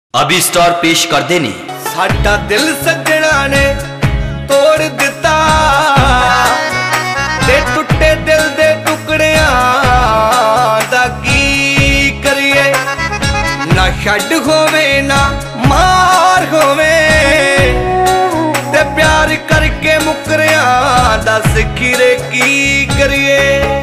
अभी स्टार पेश करते ने साडा दिल सजना ने तोड़ दिता ते टुटे दिल दे टुकड़ियां दा की करिए। ना छड्ड होवे ना मार होवे ते प्यार करके मुकरिया दस खीरे की करिए।